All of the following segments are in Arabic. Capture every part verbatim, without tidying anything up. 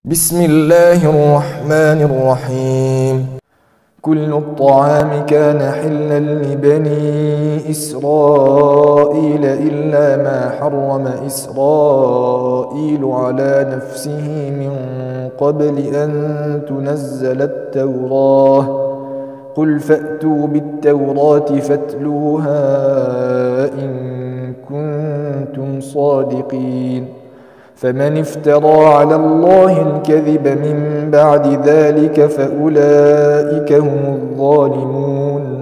بسم الله الرحمن الرحيم. كل الطعام كان حلا لبني إسرائيل إلا ما حرم إسرائيل على نفسه من قبل أن تنزل التوراة. قل فأتوا بالتوراة فاتلوها إن كنتم صادقين. فمن افترى على الله الكذب من بعد ذلك فأولئك هم الظالمون.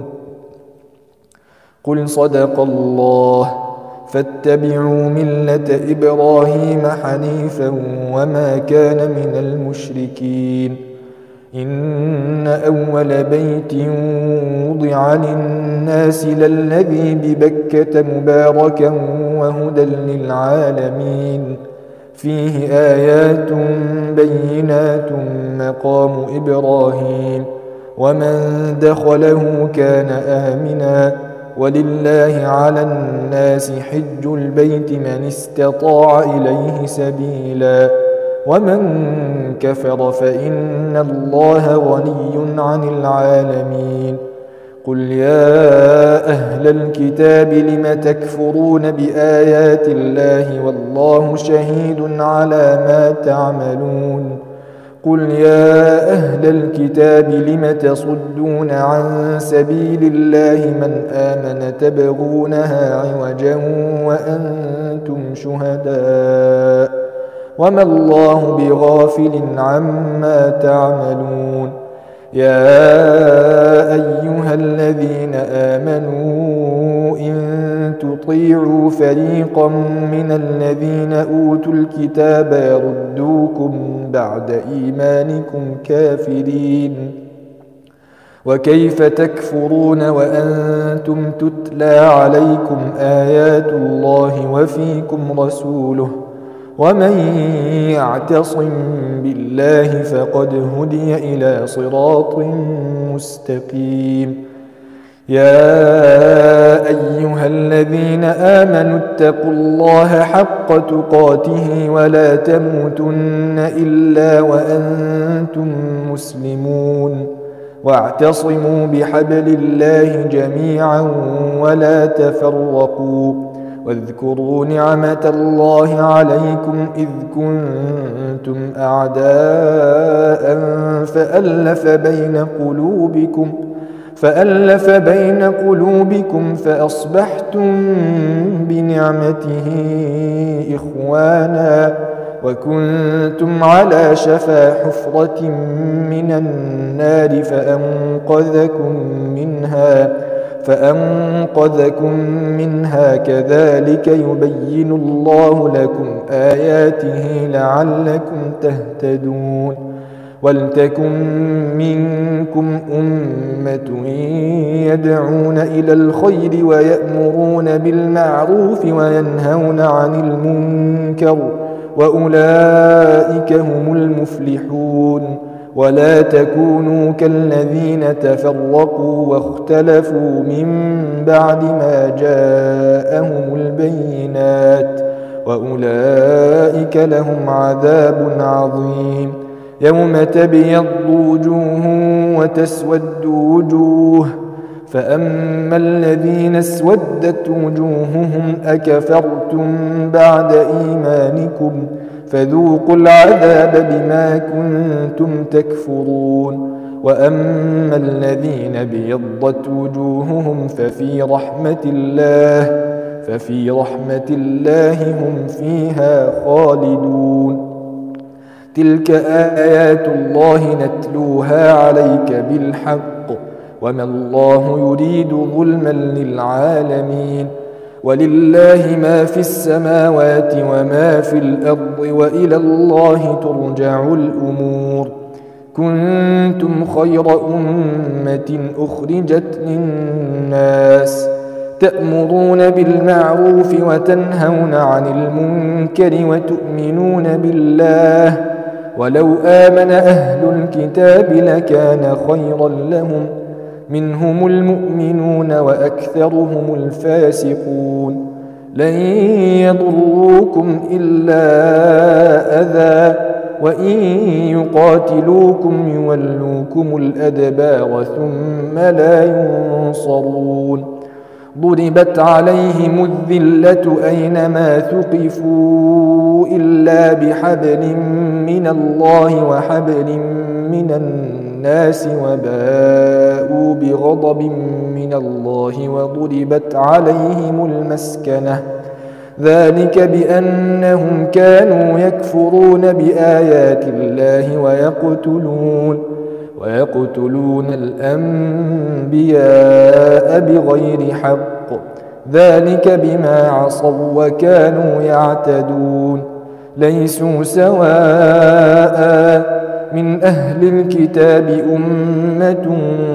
قل صدق الله. فاتبعوا ملة إبراهيم حنيفا وما كان من المشركين. إن أول بيت وضع للناس للذي ببكة مباركا وهدى للعالمين. فيه آيات بينات مقام إبراهيم ومن دخله كان آمنا. ولله على الناس حج البيت من استطاع إليه سبيلا ومن كفر فإن الله غني عن العالمين. قل يا أهل الكتاب لم تكفرون بآيات الله والله شهيد على ما تعملون. قل يا أهل الكتاب لم تصدون عن سبيل الله من آمن تبغونها عوجا وأنتم شهداء وما الله بغافل عما تعملون. يا أيها الذين آمنوا إن تطيعوا فريقا من الذين أوتوا الكتاب يردوكم بعد إيمانكم كافرين. وكيف تكفرون وأنتم تتلى عليكم آيات الله وفيكم رسوله ومن يعتصم بالله فقد هدي إلى صراط مستقيم. يا أيها الذين آمنوا اتقوا الله حق تقاته ولا تموتن إلا وأنتم مسلمون. واعتصموا بحبل الله جميعا ولا تفرقوا. واذكروا نعمة الله عليكم إذ كنتم أعداء فألف بين قلوبكم فألف بين قلوبكم فأصبحتم بنعمته إخوانا وكنتم على شفا حفرة من النار فأنقذكم منها فأنقذكم منها كذلك يبين الله لكم آياته لعلكم تهتدون. ولتكن منكم أمة يدعون إلى الخير ويأمرون بالمعروف وينهون عن المنكر وأولئك هم المفلحون. ولا تكونوا كالذين تفرقوا واختلفوا من بعد ما جاءهم البينات وأولئك لهم عذاب عظيم. يوم تبيض وجوه وتسود وجوه فأما الذين اسودت وجوههم أكفرتم بعد إيمانكم فذوقوا العذاب بما كنتم تكفرون. وأما الذين بيضت وجوههم ففي رحمة الله ففي رحمة الله هم فيها خالدون. تلك آيات الله نتلوها عليك بالحق وما الله يريد ظلما للعالمين. ولله ما في السماوات وما في الأرض وإلى الله ترجع الأمور. كنتم خير أمة أخرجت للناس تأمرون بالمعروف وتنهون عن المنكر وتؤمنون بالله. ولو آمن أهل الكتاب لكان خيرا لهم منهم المؤمنون وأكثرهم الفاسقون. لن يضروكم إلا أذى وإن يقاتلوكم يولوكم الأدبار ثم لا ينصرون ضربت عليهم الذلة أينما ثقفوا إلا بحبل من الله وحبل من الناس وباءوا بغضب من الله وضربت عليهم المسكنة ذلك بأنهم كانوا يكفرون بآيات الله ويقتلون ويقتلون الأنبياء بغير حق ذلك بما عصوا وكانوا يعتدون ليسوا سواء من أهل الكتاب أمة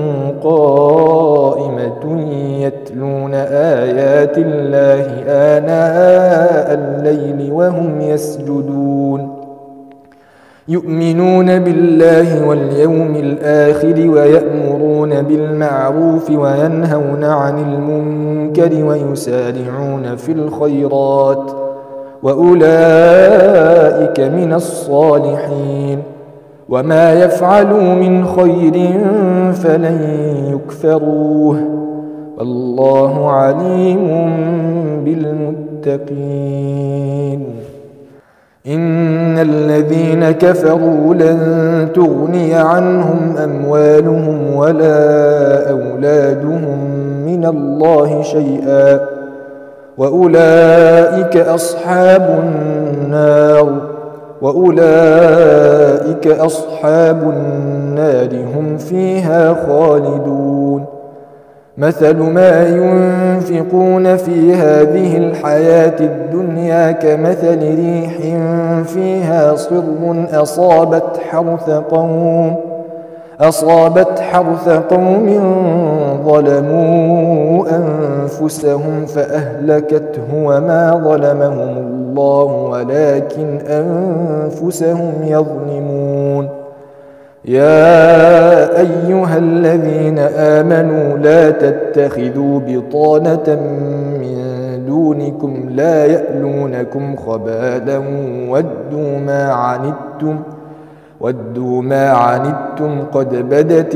قائمة يتلون آيات الله آناء الليل وهم يسجدون يؤمنون بالله واليوم الآخر ويأمرون بالمعروف وينهون عن المنكر ويسارعون في الخيرات وأولئك من الصالحين وما يفعلوا من خير فلن يكفروه والله عليم بالمتقين إن الذين كفروا لن تغني عنهم أموالهم ولا أولادهم من الله شيئا وأولئك أصحاب النار وأولئك أصحاب النار هم فيها خالدون مثل ما ينفقون في هذه الحياة الدنيا كمثل ريح فيها صر أصابت حرث قوم أصابت حرث قوم ظلموا أنفسهم فأهلكته وما ظلمهم الله ولكن أنفسهم يظلمون يا أيها الذين آمنوا لا تتخذوا بطانة من دونكم لا يألونكم خبالا ودوا ما عنتم ودوا ما عنتم قد بدت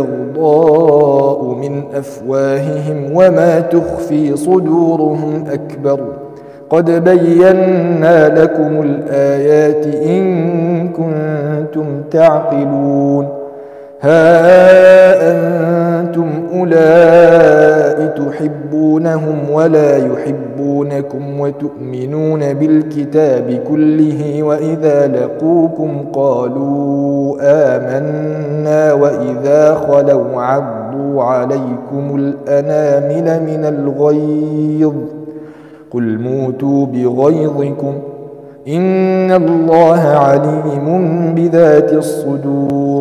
البغضاء من أفواههم وما تخفي صدورهم أكبر قد بينا لكم الآيات إن كنتم تعقلون ها أنتم أولئك تحبونهم ولا يحبونكم وتؤمنون بالكتاب كله وإذا لقوكم قالوا آمنا وإذا خلوا عضوا عليكم الأنامل من الغيظ قل موتوا بغيظكم إن الله عليم بذات الصدور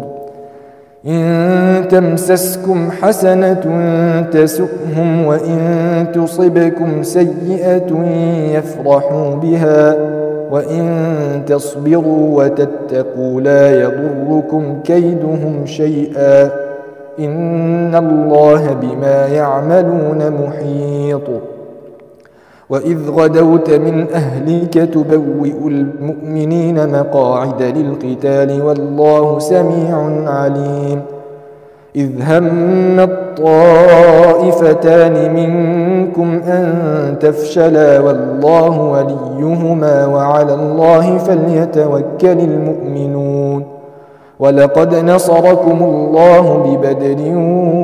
إن تمسسكم حسنة تسؤهم وإن تصبكم سيئة يفرحوا بها وإن تصبروا وتتقوا لا يضركم كيدهم شيئا إن الله بما يعملون محيط وإذ غدوت من أهلك تبوئ المؤمنين مقاعد للقتال والله سميع عليم إذ هم الطائفتان منكم أن تفشلا والله وليهما وعلى الله فليتوكل المؤمنون ولقد نصركم الله ببدر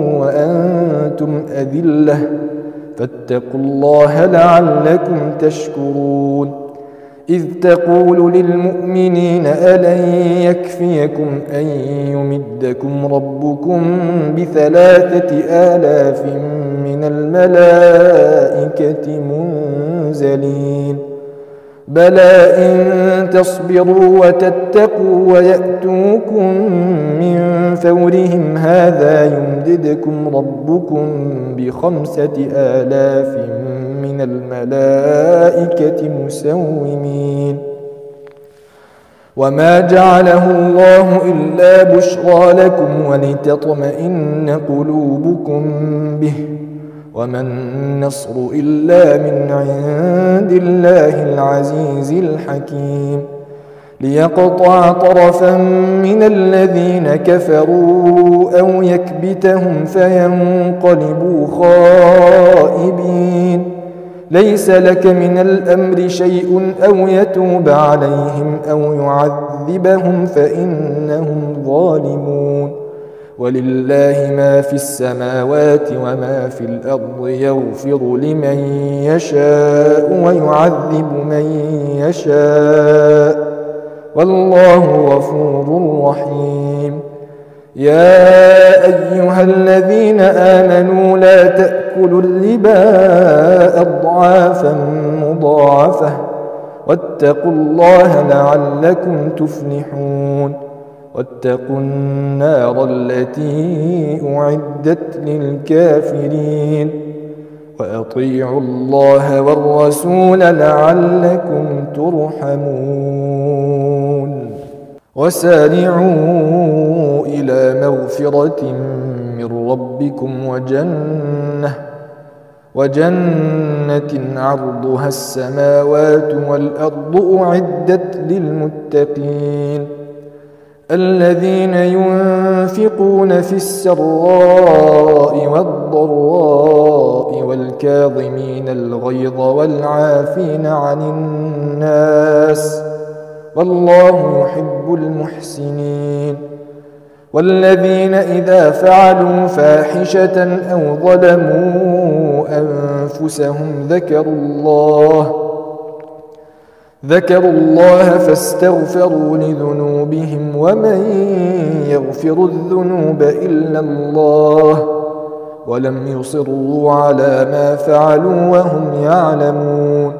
وأنتم أذلة فاتقوا الله لعلكم تشكرون إذ تقول للمؤمنين ألن يكفيكم أن يمدكم ربكم بثلاثة آلاف من الملائكة منزلين بلى إن تصبروا وتتقوا ويأتوكم من فورهم هذا يمددكم ربكم بخمسة آلاف من الملائكة مسومين وما جعله الله إلا بشرى لكم ولتطمئن قلوبكم به وما النصر إلا من عند الله العزيز الحكيم ليقطع طرفا من الذين كفروا أو يكبتهم فينقلبوا خائبين. ليس لك من الأمر شيء أو يتوب عليهم أو يعذبهم فإنهم ظالمون. ولله ما في السماوات وما في الأرض، يغفر لمن يشاء ويعذب من يشاء، والله غفور رحيم. يا أيها الذين آمنوا لا تأكلوا الربا أضعافا مضاعفة واتقوا الله لعلكم تفلحون. واتقوا النار التي أعدت للكافرين، وأطيعوا الله والرسول لعلكم ترحمون. وسارعوا إلى مغفرة من ربكم وجنة وجنة عرضها السماوات والأرض أعدت للمتقين، الذين ينفقون في السراء والضراء والكاظمين الغيظ والعافين عن الناس، والله يحب المحسنين. والذين إذا فعلوا فاحشة أو ظلموا أنفسهم ذكروا الله ذكروا الله فاستغفروا لذنوبهم، ومن يغفر الذنوب إلا الله، ولم يصروا على ما فعلوا وهم يعلمون.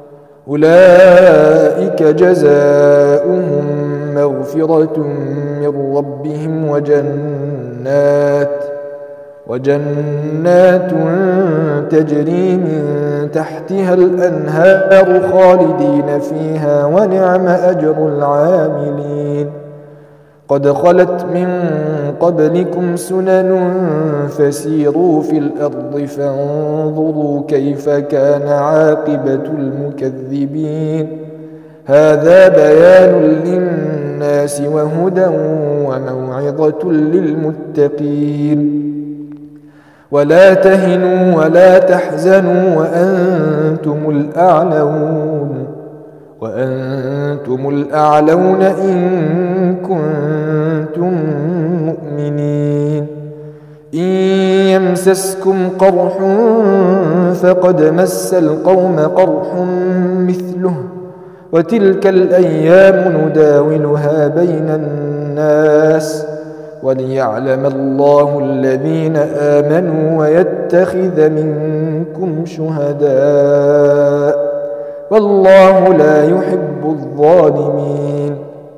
أولئك جزاؤهم مغفرة من ربهم وجنات وجنات تجري من تحتها الأنهار خالدين فيها، ونعم أجر العاملين. قد خلت من قبلكم سنن فسيروا في الأرض فانظروا كيف كان عاقبة المكذبين. هذا بيان للناس وهدى وموعظة للمتقين. ولا تهنوا ولا تحزنوا وأنتم الأعلون وأنتم الأعلون إن كنتم مؤمنين. إن يمسسكم قرح فقد مس القوم قرح مثله، وتلك الأيام نداولها بين الناس، وليعلم الله الذين آمنوا ويتخذ منكم شهداء، والله لا يحب الظالمين.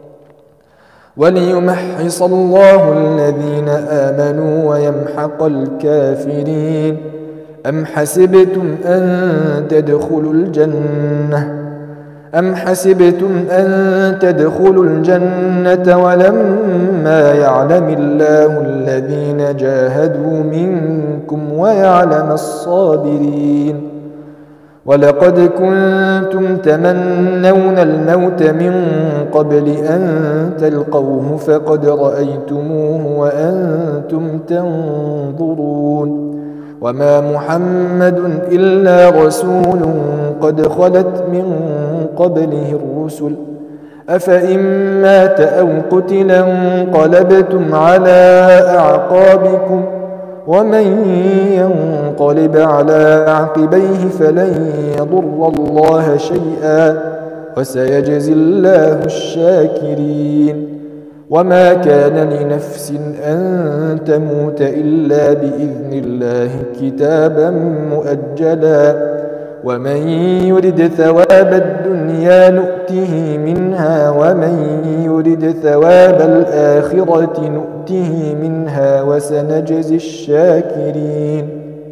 وليمحص الله الذين آمنوا ويمحق الكافرين. أم حسبتم أن تدخلوا الجنة أم حسبتم أن تدخلوا الجنة ولما يعلم الله الذين جاهدوا منكم ويعلم الصابرين. ولقد كنتم تمنون الموت من قبل أن تلقوه فقد رأيتموه وأنتم تنظرون. وما محمد إلا رسول قد خلت من قبله الرسل، أفإن مات أو قتل انقلبتم على أعقابكم، ومن ينقلب على عقبيه فلن يضر الله شيئا، وسيجزي الله الشاكرين. وما كان لنفس أن تموت إلا بإذن الله كتابا مؤجلا، ومن يرد ثواب الدنيا نؤته منها، ومن يرد ثواب الآخرة نؤته منها، وسنجزي الشاكرين.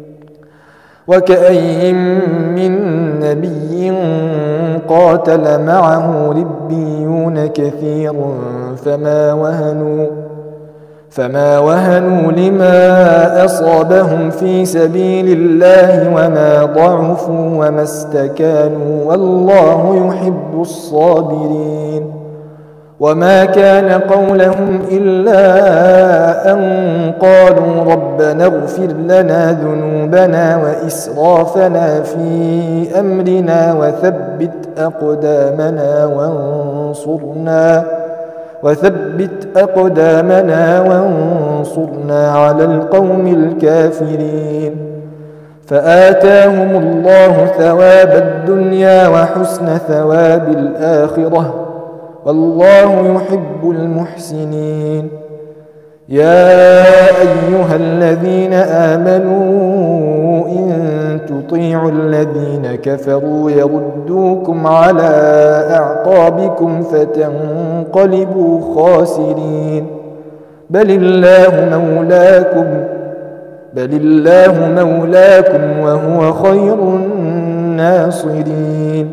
وكأي من نبي قاتل معه ربيون كثير فما وهنوا فما وهنوا لما أصابهم في سبيل الله وما ضعفوا وما استكانوا، والله يحب الصابرين. وما كان قولهم إلا أن قالوا ربنا اغفر لنا ذنوبنا وإسرافنا في أمرنا وثبت أقدامنا وانصرنا وثبت أقدامنا وانصرنا على القوم الكافرين. فآتاهم الله ثواب الدنيا وحسن ثواب الآخرة، والله يحب المحسنين. يا أيها الذين آمنوا إن تطيعوا الذين كفروا يردوكم على أعقابكم فتنقلبوا خاسرين. بل الله مولاكم بل الله مولاكم وهو خير الناصرين.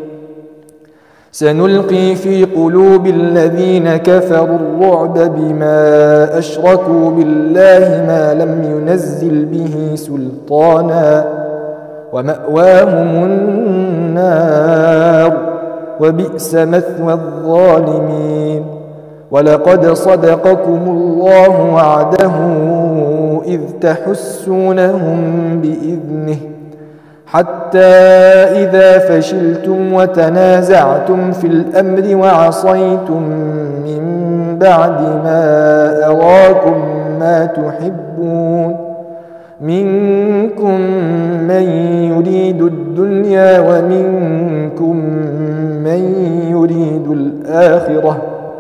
سنلقي في قلوب الذين كفروا الرعب بما أشركوا بالله ما لم ينزل به سلطانا، ومأواهم النار، وبئس مثوى الظالمين. ولقد صدقكم الله وعده إذ تحسونهم بإذنه، حتى إذا فشلتم وتنازعتم في الأمر وعصيتم من بعد ما أراكم ما تحبون، منكم من يريد الدنيا ومنكم من يريد الآخرة،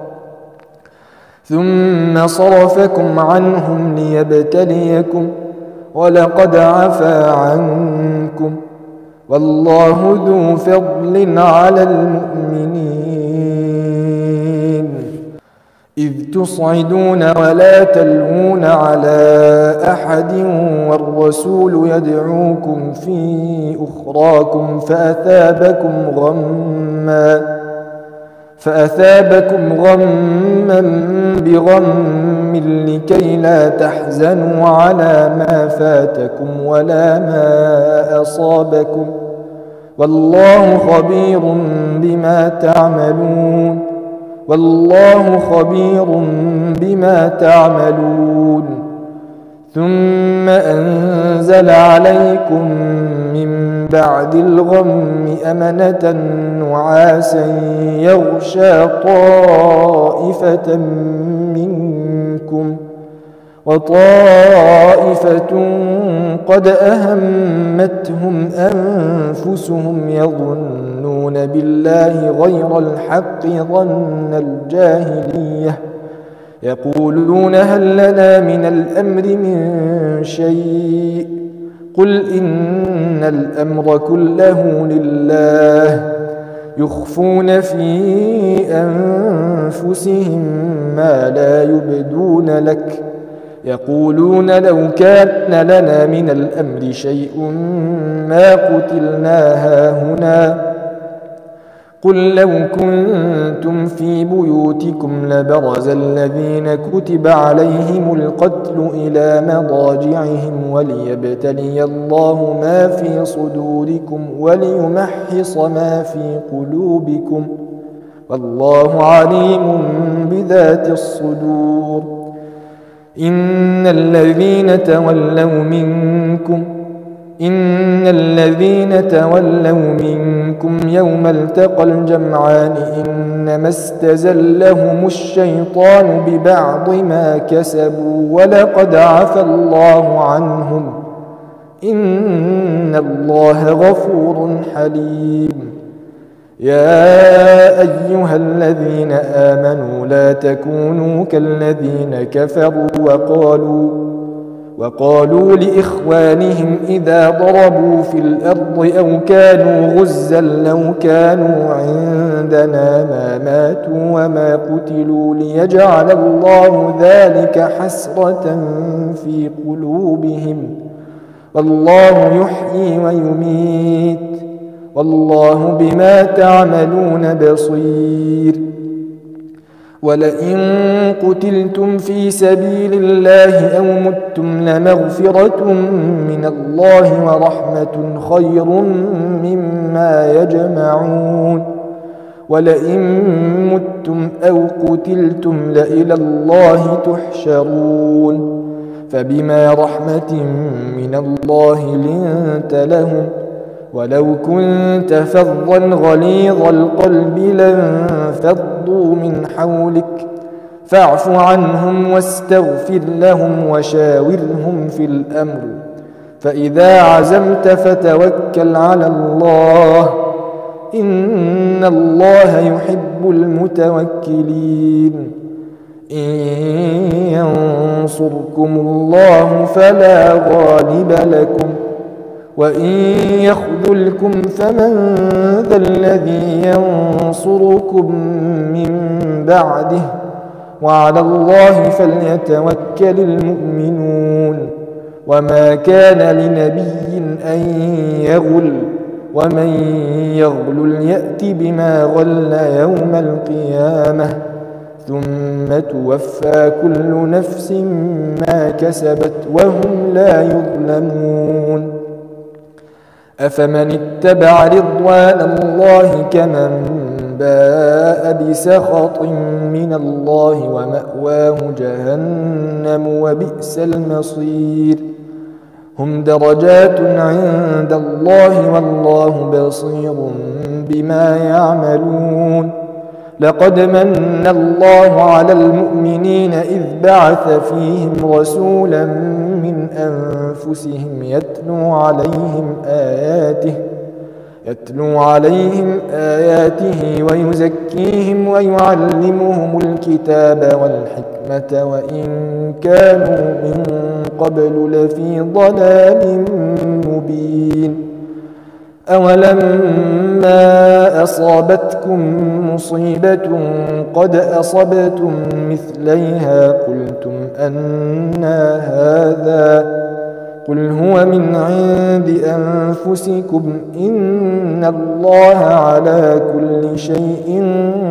ثم صرفكم عنهم ليبتليكم، ولقد عفا عنكم، والله ذو فضل على المؤمنين. إذ تصعدون ولا تلوون على أحد والرسول يدعوكم في أخراكم فأثابكم غمّا فأثابكم غمّا بغم لكي لا تحزنوا على ما فاتكم ولا ما أصابكم، والله خبير بما تعملون والله خبير بما تعملون. ثم أنزل عليكم من بعد الغم أمنة نعاسا يغشى طائفة منكم، وطائفة قد أهمتهم أنفسهم يظنون بالله غير الحق ظن الجاهلية، يقولون هل لنا من الأمر من شيء، قل إن الأمر كله لله، يخفون في أنفسهم ما لا يبدون لك، يقولون لو كان لنا من الأمر شيء ما قتلنا هاهنا، قل لو كنتم في بيوتكم لبرز الذين كتب عليهم القتل إلى مضاجعهم وليبتلي الله ما في صدوركم وليمحص ما في قلوبكم، والله عليم بذات الصدور. إن الذين تولوا منكم إن الذين تولوا منكم يوم التقى الجمعان إنما استزلهم الشيطان ببعض ما كسبوا ولقد عفى الله عنهم، إن الله غفور حليم. يا أيها الذين آمنوا لا تكونوا كالذين كفروا وقالوا وقالوا لإخوانهم إذا ضربوا في الأرض أو كانوا غزا لو كانوا عندنا ما ماتوا وما قتلوا ليجعل الله ذلك حسرة في قلوبهم، والله يحيي ويميت، والله بما تعملون بصير. ولئن قتلتم في سبيل الله أو متم لمغفرة من الله ورحمة خير مما يجمعون. ولئن متم أو قتلتم لإلى الله تحشرون فبما رحمة من الله لنت لهم ولو كنت فظا غليظ القلب لانفضوا من حولك فاعف عنهم واستغفر لهم وشاورهم في الأمر فإذا عزمت فتوكل على الله إن الله يحب المتوكلين إن ينصركم الله فلا غالب لكم وإن يخذلكم فمن ذا الذي ينصركم من بعده وعلى الله فليتوكل المؤمنون وما كان لنبي أن يغل ومن يغلل يأت بما غل يوم القيامة ثم توفى كل نفس ما كسبت وهم لا يظلمون أفمن اتبع رضوان الله كمن باء بسخط من الله ومأواه جهنم وبئس المصير هم درجات عند الله والله بصير بما يعملون لقد من الله على المؤمنين إذ بعث فيهم رسولا من أنفسهم يتلو عليهم آياته يتلو عليهم آياته ويزكيهم ويعلمهم الكتاب والحكمة وإن كانوا من قبل لفي ضلال مبين أولما أصابتكم مصيبة قد أصبتم مثليها قلتم أنى هذا قل هو من عند أنفسكم إن الله على كل شيء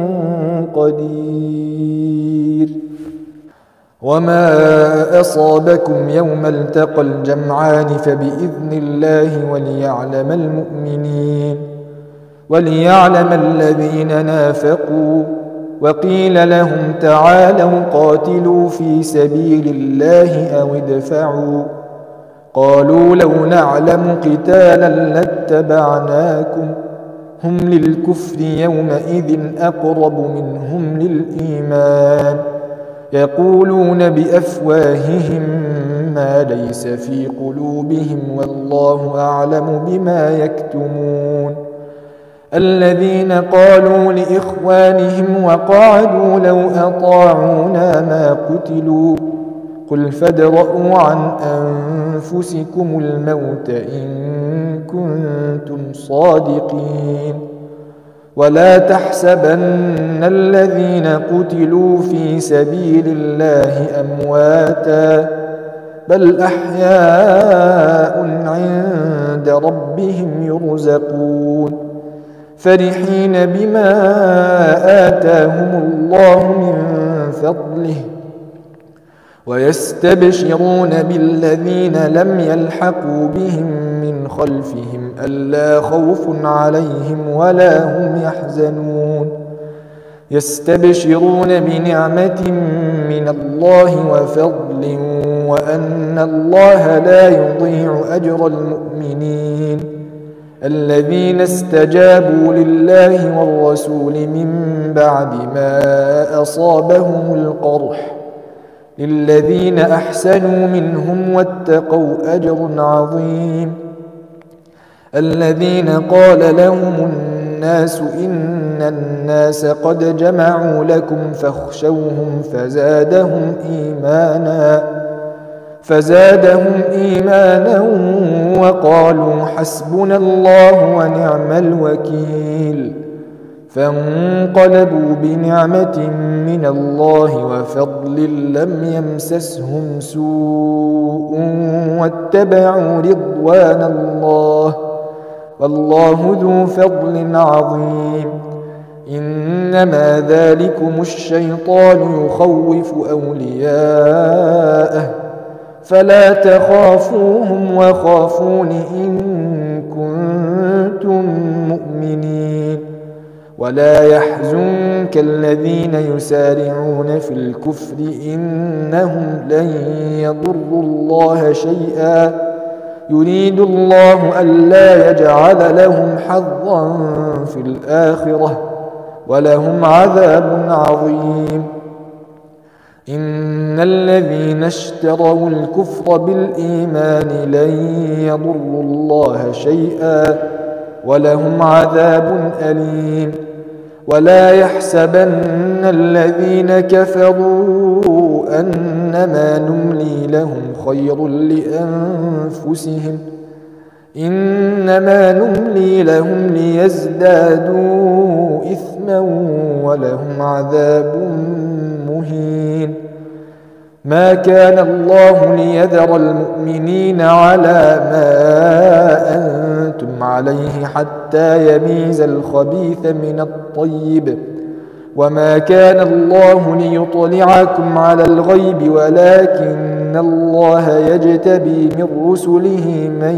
قدير وما أصابكم يوم التقى الجمعان فبإذن الله وليعلم المؤمنين وليعلم الذين نافقوا وقيل لهم تعالوا قاتلوا في سبيل الله أو ادفعوا قالوا لو نعلم قتالا لاتبعناكم هم للكفر يومئذ أقرب منهم للإيمان يقولون بأفواههم ما ليس في قلوبهم والله أعلم بما يكتمون الذين قالوا لإخوانهم وقعدوا لو أطاعونا ما قتلوا قل فادرءوا عن أنفسكم الموت إن كنتم صادقين ولا تحسبن الذين قتلوا في سبيل الله أمواتا بل أحياء عند ربهم يرزقون فرحين بما آتاهم الله من فضله ويستبشرون بالذين لم يلحقوا بهم من خلفهم ألا خوف عليهم ولا هم يحزنون يستبشرون بنعمة من الله وفضل وأن الله لا يضيع أجر المؤمنين الذين استجابوا لله والرسول من بعد ما أصابهم القرح للذين أحسنوا منهم واتقوا أجر عظيم الذين قال لهم الناس إن الناس قد جمعوا لكم فاخشوهم فزادهم إيمانا فزادهم إيمانا وقالوا حسبنا الله ونعم الوكيل فانقلبوا بنعمة من الله وفضل لم يمسسهم سوء واتبعوا رضوان الله والله ذو فضل عظيم إنما ذلكم الشيطان يخوف أولياءه فلا تخافوهم وخافون إن كنتم مؤمنين ولا يحزنك الذين يسارعون في الكفر إنهم لن يضروا الله شيئا يريد الله ألا يجعل لهم حظا في الآخرة ولهم عذاب عظيم. إن الذين اشتروا الكفر بالإيمان لن يضروا الله شيئا ولهم عذاب أليم. ولا يحسبن الذين كفروا أنما نملي لهم خير لأنفسهم إنما نملي لهم ليزدادوا إثما ولهم عذاب مهين. ما كان الله ليذر المؤمنين على ما أنتم عليه حتى يميز الخبيث من الطيب وما كان الله ليطلعكم على الغيب ولكن الله يجتبي من رسله من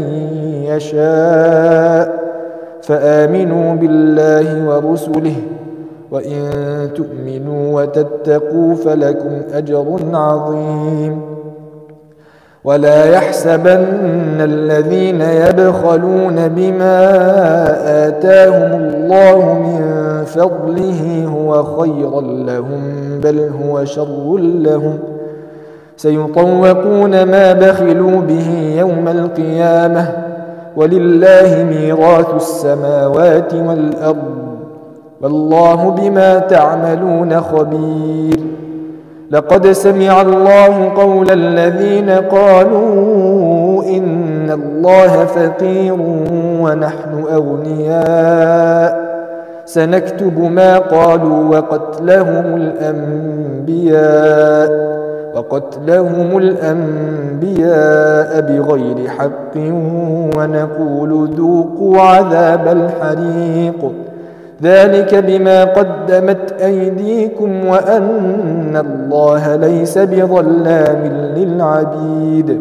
يشاء فآمنوا بالله ورسله وإن تؤمنوا وتتقوا فلكم أجر عظيم. ولا يحسبن الذين يبخلون بما آتاهم الله من فضله هو خيرا لهم بل هو شر لهم سيطوقون ما بخلوا به يوم القيامة ولله ميراث السماوات والأرض والله بما تعملون خبير. لقد سمع الله قول الذين قالوا إن الله فقير ونحن أغنياء سنكتب ما قالوا وقتلهم الأنبياء وقتلهم الأنبياء بغير حق ونقول ذوقوا عذاب الحريق ذلك بما قدمت أيديكم وأن الله ليس بظلام للعبيد.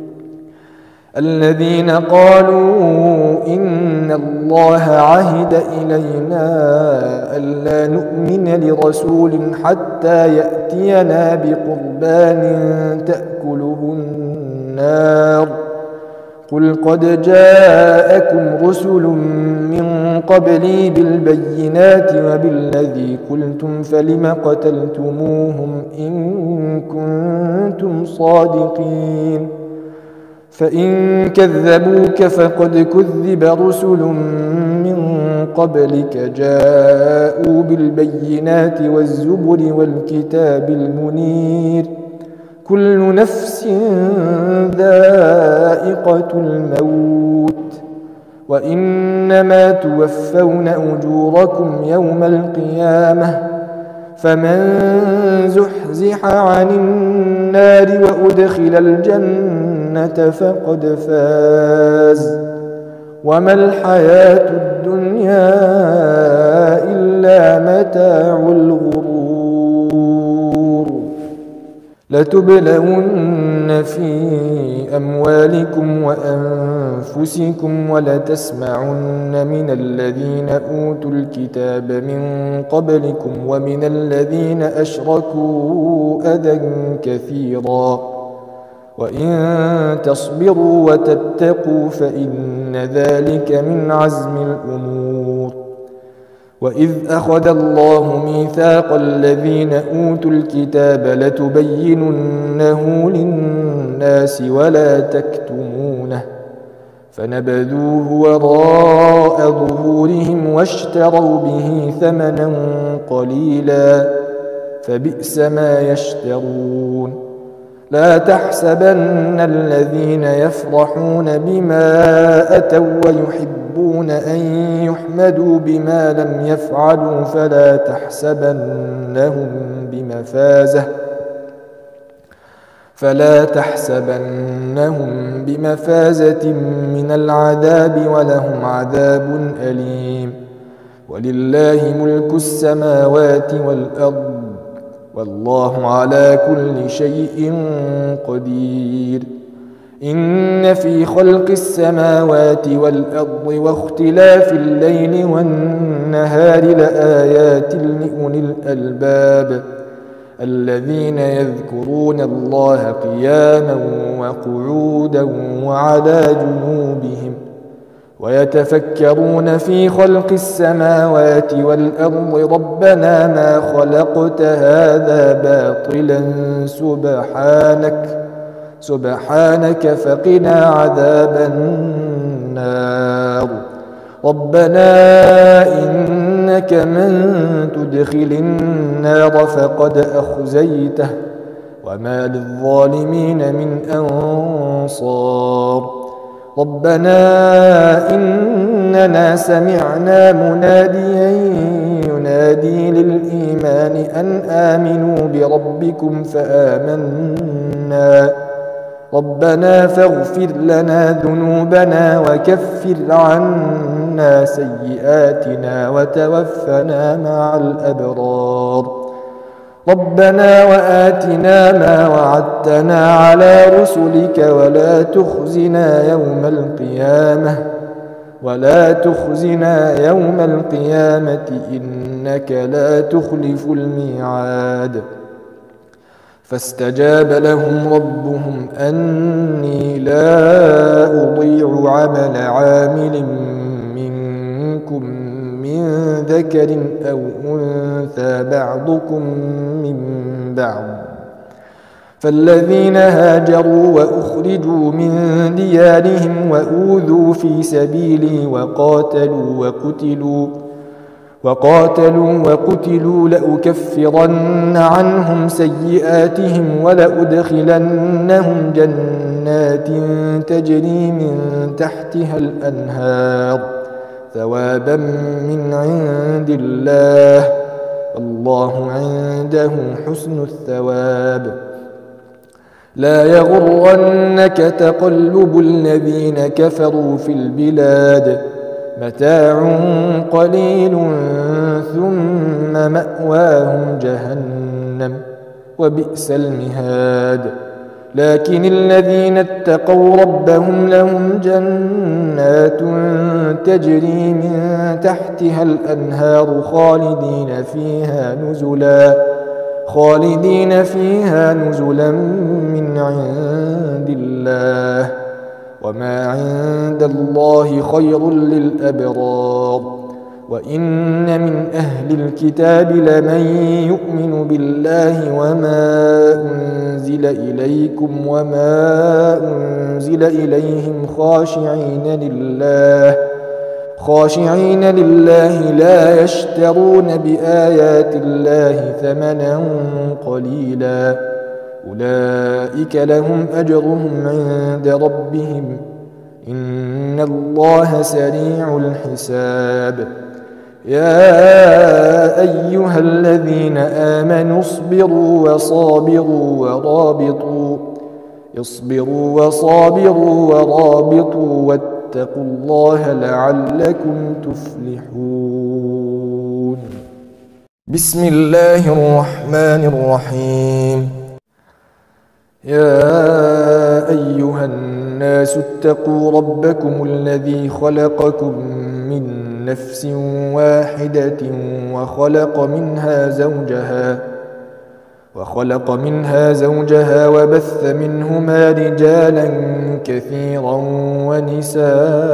الذين قالوا إن الله عهد إلينا ألا نؤمن لرسول حتى يأتينا بقربان تأكله النار قل قد جاءكم رسل من قبلي بالبينات وبالذي قلتم فلم قتلتموهم إن كنتم صادقين فإن كذبوك فقد كذب رسل من قبلك جاءوا بالبينات والزبر والكتاب المنير كل نفس ذائقة الموت وإنما توفون أجوركم يوم القيامة فمن زحزح عن النار وأدخل الجنة فقد فاز وما الحياة الدنيا إلا متاع الغرور. لتبلون في أموالكم وأنفسكم ولتسمعن من الذين أوتوا الكتاب من قبلكم ومن الذين أشركوا أذى كثيرا وإن تصبروا وتتقوا فإن ذلك من عزم الأمور. وإذ أخذ الله ميثاق الذين أوتوا الكتاب لتبيننه للناس ولا تكتمونه فنبذوه وراء ظهورهم واشتروا به ثمنا قليلا فبئس ما يشترون. لا تحسبن الذين يفرحون بما أتوا ويحبون أن يحمدوا بما لم يفعلوا فلا تحسبنهم بمفازة فلا تحسبنهم بمفازة من العذاب ولهم عذاب أليم. ولله ملك السماوات والأرض والله على كل شيء قدير. إن في خلق السماوات والأرض واختلاف الليل والنهار لآيات لأولي الألباب الذين يذكرون الله قياما وقعودا وعلى جنوبهم ويتفكرون في خلق السماوات والأرض ربنا ما خلقت هذا باطلا سبحانك سبحانك فقنا عذاب النار ربنا إنك من تدخل النار فقد أخزيته وما للظالمين من أنصار ربنا إننا سمعنا مناديا ينادي للإيمان أن آمنوا بربكم فآمنا ربنا فاغفر لنا ذنوبنا وكفر عنا سيئاتنا وتوفنا مع الأبرار ربنا وآتنا ما وعدتنا على رسلك ولا تخزنا يوم القيامة ولا تخزنا يوم القيامة إنك لا تخلف الميعاد فاستجاب لهم ربهم أني لا أضيع عمل عامل منكم من ذكر أو أنثى بعضكم من بعض فالذين هاجروا وأخرجوا من ديارهم وأوذوا في سبيلي وقاتلوا وقتلوا وقاتلوا وقتلوا لأكفرن عنهم سيئاتهم ولأدخلنهم جنات تجري من تحتها الأنهار ثوابا من عند الله والله عنده حسن الثواب لا يغرنك تقلب الذين كفروا في البلاد متاع قليل ثم مأواهم جهنم وبئس المهاد لكن الذين اتقوا ربهم لهم جنات تجري من تحتها الأنهار خالدين فيها نزلا خالدين فيها نزلا من عند الله وما عند الله خير للأبرار وإن من أهل الكتاب لمن يؤمن بالله وما أنزل إليكم وما أنزل إليهم خاشعين لله خاشعين لله لا يشترون بآيات الله ثمنا قليلا أولئك لهم أجرهم عند ربهم إن الله سريع الحساب يا أيها الذين آمنوا اصبروا وصابروا ورابطوا اصبروا وصابروا ورابطوا واتقوا الله لعلكم تفلحون بسم الله الرحمن الرحيم يا أيها الناس اتقوا ربكم الذي خلقكم من نفس واحدة وخلق منها زوجها وخلق منها زوجها وبث منهما رجالا كثيرا ونساء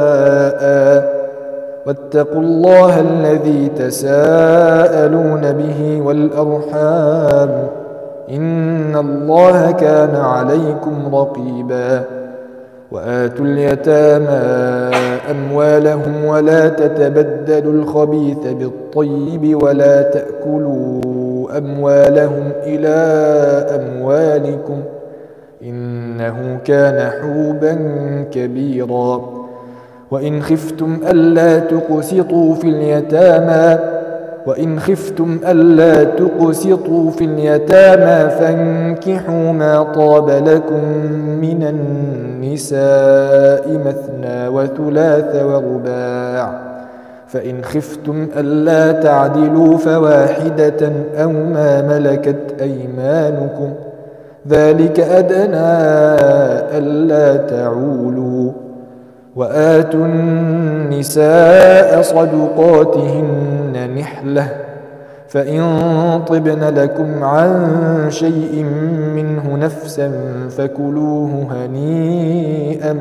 واتقوا الله الذي تساءلون به والأرحام إن الله كان عليكم رقيبا وآتوا اليتامى أموالهم ولا تتبدلوا الخبيث بالطيب ولا تأكلوا أموالهم إلى أموالكم إنه كان حوبا كبيرا وإن خفتم ألا تقسطوا في اليتامى وإن خفتم ألا تقسطوا في اليتامى فانكحوا ما طاب لكم من النساء مثنى وثلاث ورباع فإن خفتم ألا تعدلوا فواحدة أو ما ملكت أيمانكم ذلك أدنى ألا تعولوا. وآتوا النساء صدقاتهن نحلة، فإن طبن لكم عن شيء منه نفسا فكلوه هنيئا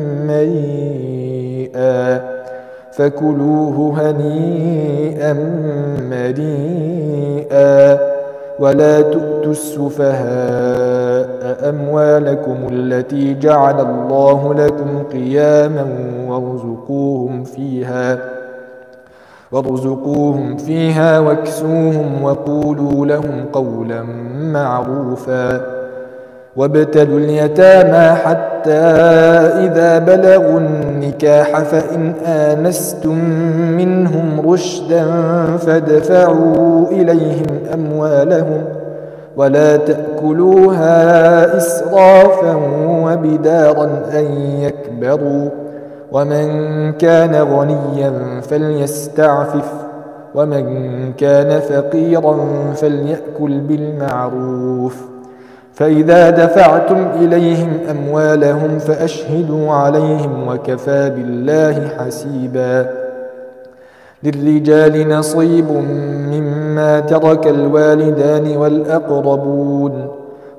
مريئا فكلوه هنيئا مريئا ولا تؤتوا السفهاء أموالكم التي جعل الله لكم قياما وارزقوهم فيها وارزقوهم فيها واكسوهم وقولوا لهم قولا معروفا. وابتلوا اليتامى حتى إذا بلغوا النكاح فإن آنستم منهم رشدا فادفعوا إليهم أموالهم ولا تأكلوها إسرافا وبدارا أن يكبروا. ومن كان غنيا فليستعفف ومن كان فقيرا فليأكل بالمعروف. فإذا دفعتم إليهم أموالهم فأشهدوا عليهم وكفى بالله حسيبا. للرجال نصيب مما ترك الوالدان والأقربون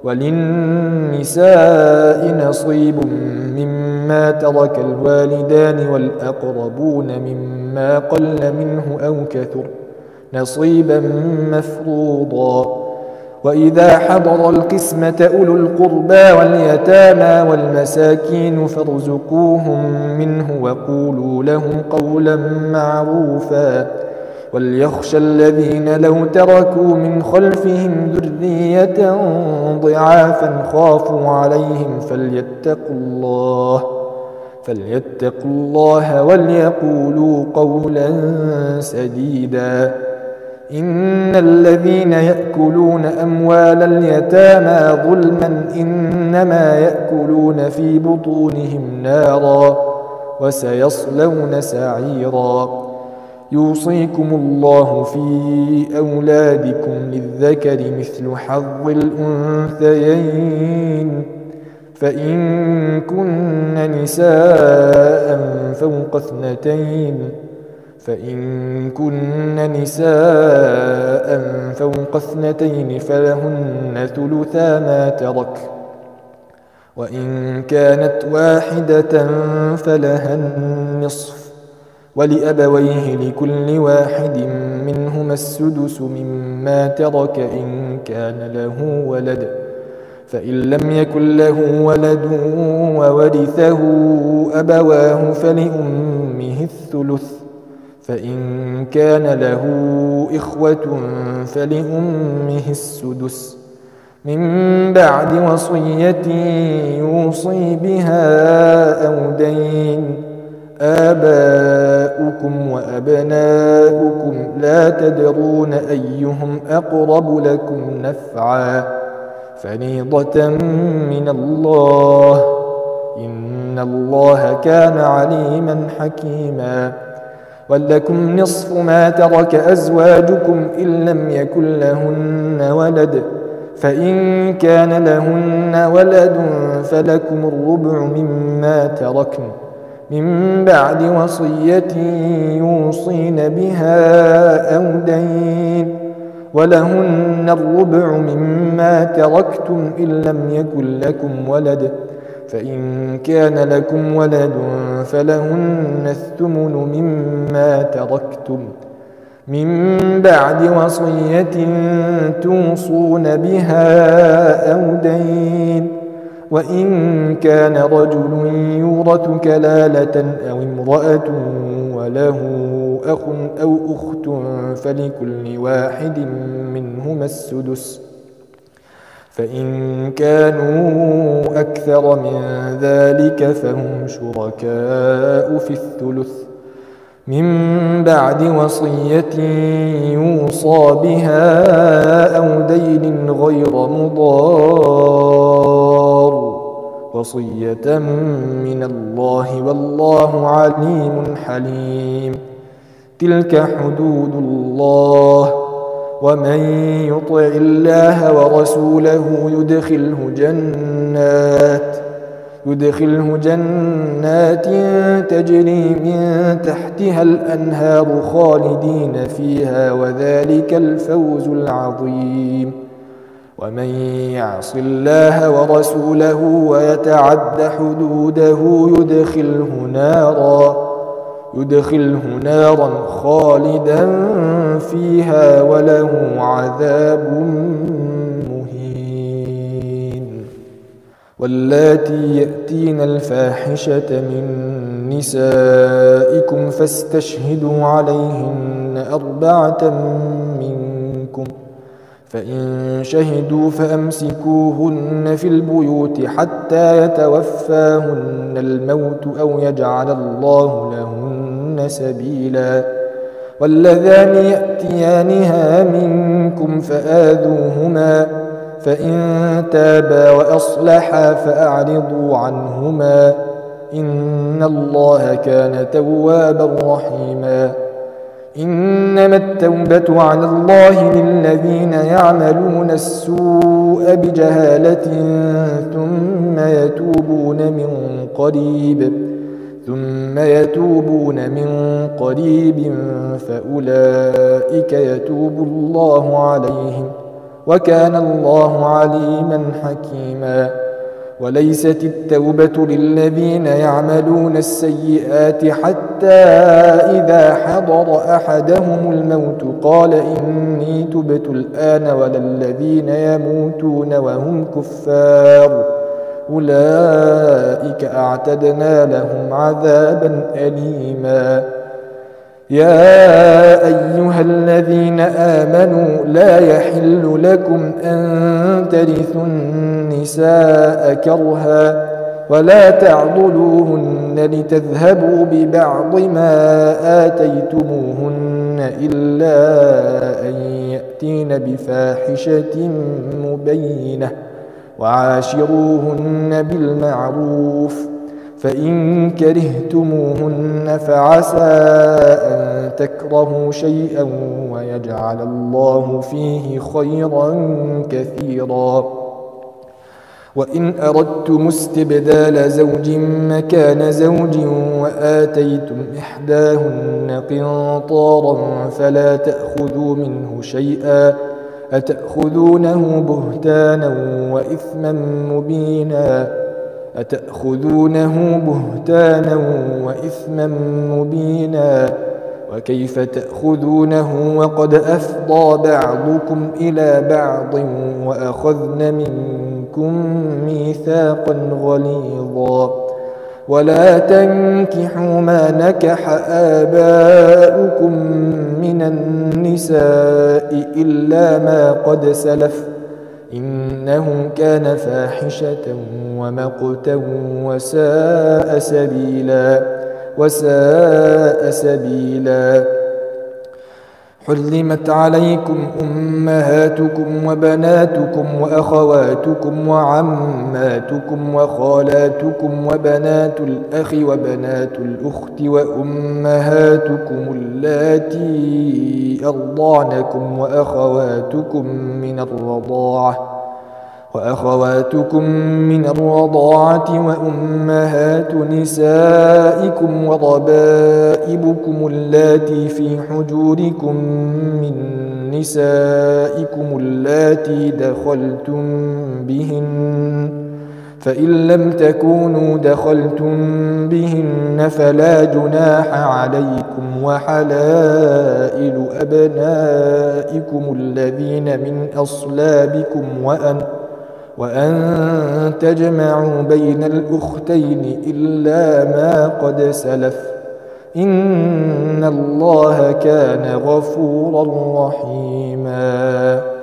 وللنساء نصيب مما ترك الوالدان والأقربون مما قل منه أو كثر نصيبا مفروضا. وإذا حضر القسمة أولو القربى واليتامى والمساكين فارزقوهم منه وقولوا لهم قولا معروفا. وليخشى الذين لو تركوا من خلفهم ذرية ضعافا خافوا عليهم فليتقوا الله فليتقوا الله وليقولوا قولا سديدا. إن الذين يأكلون أموال اليتامى ظلما إنما يأكلون في بطونهم نارا وسيصلون سعيرا. يوصيكم الله في أولادكم للذكر مثل حظ الأنثيين فإن كن نساء فوق اثنتين فإن كن نساء فوق اثنتين فلهن ثلثا ما ترك وإن كانت واحدة فلها النصف ولأبويه لكل واحد منهما السدس مما ترك إن كان له ولد فإن لم يكن له ولد وورثه أبواه فلأمه الثلث فإن كان له إخوة فلأمه السدس من بعد وصية يوصي بها أو دين. آباؤكم وأبناؤكم لا تدرون أيهم أقرب لكم نفعا فريضة من الله إن الله كان عليما حكيما. ولكم نصف ما ترك أزواجكم إن لم يكن لهن ولد فإن كان لهن ولد فلكم الربع مما تركن من بعد وصية يوصين بها أو دين ولهن الربع مما تركتم إن لم يكن لكم ولد فإن كان لكم ولد فلهن الثمن مما تركتم من بعد وصية توصون بها أو دين. وإن كان رجل يورث كلالة أو امرأة وله أخ أو أخت فلكل واحد منهما السدس فإن كانوا أكثر من ذلك فهم شركاء في الثلث من بعد وصية يوصى بها أو دين غير مضار وصية من الله والله عليم حليم. تلك حدود الله ومن يطع الله ورسوله يدخله جنات يدخله جنات تجري من تحتها الأنهار خالدين فيها وذلك الفوز العظيم. ومن يعص الله ورسوله ويتعد حدوده يدخله نارا يدخله نارا خالدا فيها وله عذاب مهين. واللاتي يأتين الفاحشة من نسائكم فاستشهدوا عليهن أربعة منكم، فإن شهدوا فأمسكوهن في البيوت حتى يتوفاهن الموت أو يجعل الله لهن سبيلا. واللذان يأتيانها منكم فآذوهما، فإن تابا وأصلحا فأعرضوا عنهما، إن الله كان توابا رحيما. إنما التوبة على الله للذين يعملون السوء بجهالة ثم يتوبون من قريب ثم يتوبون من قريب فأولئك يتوب الله عليهم، وكان الله عليما حكيما. وليست التوبة للذين يعملون السيئات حتى إذا حضر أحدهم الموت قال إني تبت الآن، ولا الذين يموتون وهم كفار أولئك أعتدنا لهم عذابا أليما. يا أيها الذين آمنوا لا يحل لكم أن ترثوا النساء كرها ولا تعضلوهن لتذهبوا ببعض ما آتيتموهن إلا أن يأتين بفاحشة مبينة وعاشروهن بالمعروف، فإن كرهتموهن فعسى أن تكرهوا شيئا ويجعل الله فيه خيرا كثيرا. وإن أردتم استبدال زوج مكان زوج وآتيتم إحداهن قنطارا فلا تأخذوا منه شيئا، أتأخذونه بهتانا وإثما مبينا أتأخذونه بهتانا وإثما مبينا وكيف تأخذونه وقد أفضى بعضكم إلى بعض وأخذن منكم ميثاقا غليظا. ولا تنكحوا ما نكح آباؤكم من النساء إلا ما قد سلف، إنه كان فاحشة ومقتا وساء سبيلا وساء سبيلا. حرمت عليكم أمهاتكم وبناتكم وأخواتكم وعماتكم وخالاتكم وبنات الأخ وبنات الأخت وأمهاتكم اللاتي أرضعنكم وأخواتكم من الرضاعة وأخواتكم من الرضاعة وأمهات نسائكم وربائبكم اللاتي في حجوركم من نسائكم اللاتي دخلتم بهن، فإن لم تكونوا دخلتم بهن فلا جناح عليكم، وحلائل أبنائكم الذين من أصلابكم وأن وأن تجمعوا بين الأختين إلا ما قد سلف، إن الله كان غفورا رحيما.